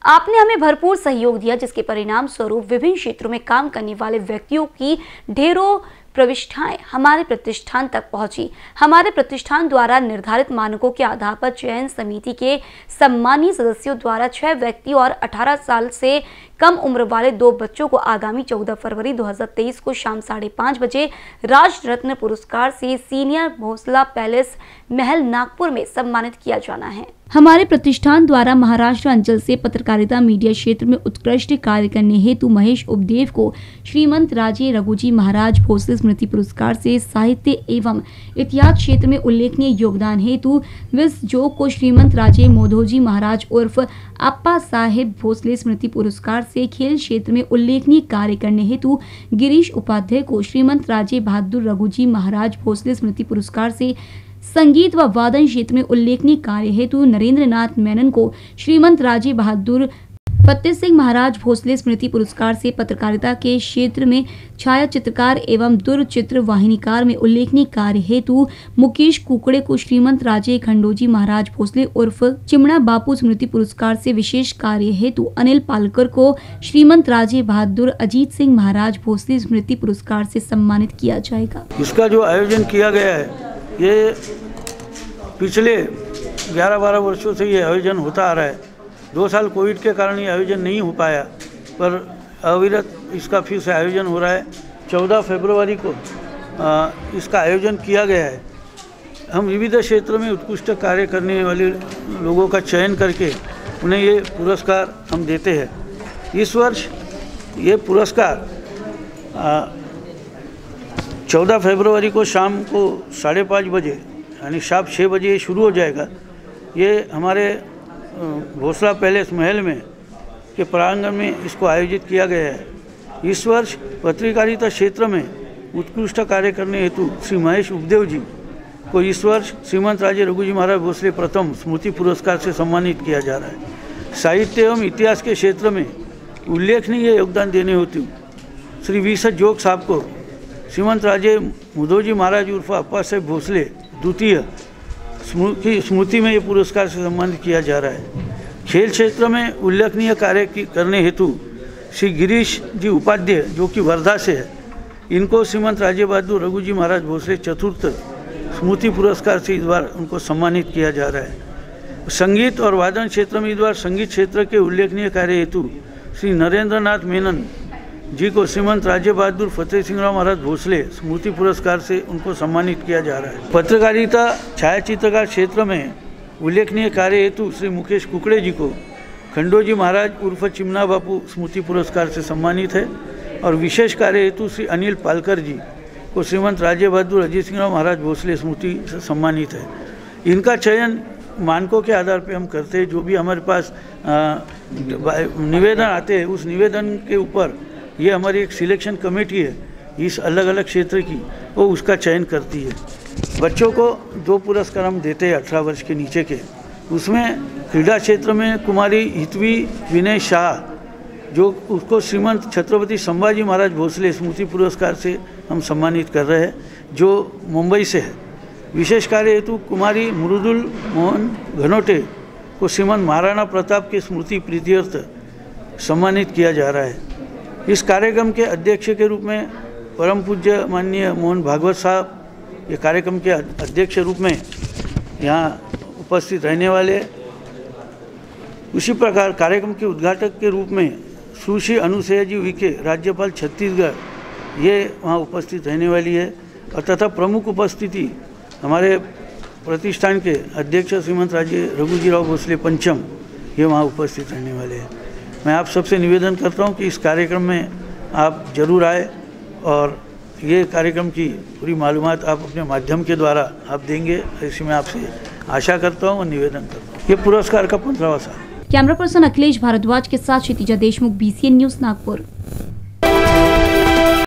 आपने हमें भरपूर सहयोग दिया, जिसके परिणाम स्वरूप विभिन्न क्षेत्रों में काम करने वाले व्यक्तियों की ढेरों प्रविष्ठाएं हमारे प्रतिष्ठान तक पहुंची। हमारे प्रतिष्ठान द्वारा निर्धारित मानकों के आधार पर चयन समिति के सम्मानीय सदस्यों द्वारा 6 व्यक्ति और 18 साल से कम उम्र वाले 2 बच्चों को आगामी 14 फरवरी 2023 को शाम 5:30 बजे राज रत्न पुरस्कार से सीनियर भोसला पैलेस महल नागपुर में सम्मानित किया जाना है। हमारे प्रतिष्ठान द्वारा महाराष्ट्र अंचल से पत्रकारिता मीडिया क्षेत्र में उत्कृष्ट कार्य करने हेतु महेश उपदेव को श्रीमंत राजे रघुजी महाराज भोसले स्मृति पुरस्कार से साहित्य एवं इतिहास क्षेत्र में उल्लेखनीय योगदान हेतु विस जो को श्रीमंत राजे मोधोजी महाराज उर्फ अप्पा साहेब भोसले स्मृति पुरस्कार से खेल क्षेत्र में उल्लेखनीय कार्य करने हेतु गिरीश उपाध्याय को श्रीमंत राजे बहादुर रघुजी महाराज भोसले स्मृति पुरस्कार से संगीत व वादन क्षेत्र में उल्लेखनीय कार्य हेतु नरेंद्र नाथ मेनन को श्रीमंत राजे बहादुर फतेह सिंह महाराज भोसले स्मृति पुरस्कार से पत्रकारिता के क्षेत्र में छाया चित्रकार एवं दूरचित्र वाहिनीकार में उल्लेखनीय कार्य हेतु मुकेश कुकड़े को श्रीमंत राजे खंडोजी महाराज भोसले उर्फ चिमणा बापू स्मृति पुरस्कार से विशेष कार्य हेतु अनिल पालकर को श्रीमंत राजे बहादुर अजीत सिंह महाराज भोसले स्मृति पुरस्कार से सम्मानित किया जाएगा। इसका जो आयोजन किया गया है, ये पिछले 11-12 वर्षों से ये आयोजन होता आ रहा है। 2 साल कोविड के कारण ये आयोजन नहीं हो पाया, पर अविरत इसका फिर से आयोजन हो रहा है। 14 फरवरी को इसका आयोजन किया गया है। हम विविध क्षेत्रों में उत्कृष्ट कार्य करने वाले लोगों का चयन करके उन्हें ये पुरस्कार हम देते हैं। इस वर्ष ये पुरस्कार 14 फरवरी को शाम को 5:30 बजे यानी शाम 6 बजे शुरू हो जाएगा। ये हमारे भोसला पैलेस महल में के प्रांगण में इसको आयोजित किया गया है। इस वर्ष पत्रकारिता क्षेत्र में उत्कृष्ट कार्य करने हेतु श्री महेश उपदेव जी को इस वर्ष श्रीमंत राजे रघुजी महाराज भोसले प्रथम स्मृति पुरस्कार से सम्मानित किया जा रहा है। साहित्य एवं इतिहास के क्षेत्र में उल्लेखनीय योगदान देने हेतु श्री वी जोग साहब को श्रीमंत राजे मोधोजी महाराज उर्फ अप्पा साहेब भोसले द्वितीय स्मृति में ये पुरस्कार से सम्मानित किया जा रहा है। खेल क्षेत्र में उल्लेखनीय कार्य करने हेतु श्री गिरीश जी उपाध्याय जो कि वर्धा से है, इनको श्रीमंत राजे बहादुर रघुजी महाराज भोसले चतुर्थ स्मृति पुरस्कार से इस बार उनको सम्मानित किया जा रहा है। संगीत और वादन क्षेत्र में इस बार संगीत क्षेत्र के उल्लेखनीय कार्य हेतु श्री नरेंद्र नाथ मेनन जी को श्रीमंत राजे बहादुर फतेह सिंह महाराज भोसले स्मृति पुरस्कार से उनको सम्मानित किया जा रहा है। पत्रकारिता छाया चित्रकार क्षेत्र में उल्लेखनीय कार्य हेतु श्री मुकेश कुकड़े जी को खंडोजी महाराज उर्फ चिमना बापू स्मृति पुरस्कार से सम्मानित है और विशेष कार्य हेतु श्री अनिल पालकर जी को श्रीमंत राजे बहादुर अजीत सिंह महाराज भोसले स्मृति से सम्मानित है। इनका चयन मानकों के आधार पर हम करते हैं। जो भी हमारे पास निवेदन आते हैं, उस निवेदन के ऊपर ये हमारी एक सिलेक्शन कमेटी है इस अलग अलग क्षेत्र की, वो उसका चयन करती है। बच्चों को 2 पुरस्कार हम देते हैं 18 वर्ष के नीचे के। उसमें क्रीडा क्षेत्र में कुमारी हितवी विनय शाह जो उसको श्रीमंत छत्रपति संभाजी महाराज भोसले स्मृति पुरस्कार से हम सम्मानित कर रहे हैं, जो मुंबई से है। विशेष कार्य हेतु कुमारी मृदुल मोहन घनोटे को श्रीमंत महाराणा प्रताप के स्मृति प्रीत्यर्थ सम्मानित किया जा रहा है। इस कार्यक्रम के अध्यक्ष के रूप में परम पूज्य माननीय मोहन भागवत साहब ये कार्यक्रम के अध्यक्ष रूप में यहाँ उपस्थित रहने वाले। उसी प्रकार कार्यक्रम के उद्घाटक के रूप में सुश्री अनुसुईया जी उइके राज्यपाल छत्तीसगढ़ ये वहाँ उपस्थित रहने वाली है और तथा प्रमुख उपस्थिति हमारे प्रतिष्ठान के अध्यक्ष श्रीमंत राजे रघुजी राव भोसले पंचम ये वहाँ उपस्थित रहने वाले हैं। मैं आप सबसे निवेदन करता हूं कि इस कार्यक्रम में आप जरूर आए और ये कार्यक्रम की पूरी मालूमात आप अपने माध्यम के द्वारा आप देंगे, ऐसी मैं आपसे आशा करता हूं और निवेदन करता हूं। ये पुरस्कार का 15वां साल। कैमरा पर्सन अखिलेश भारद्वाज के साथ क्षितिजा देशमुख, BCN न्यूज़, नागपुर।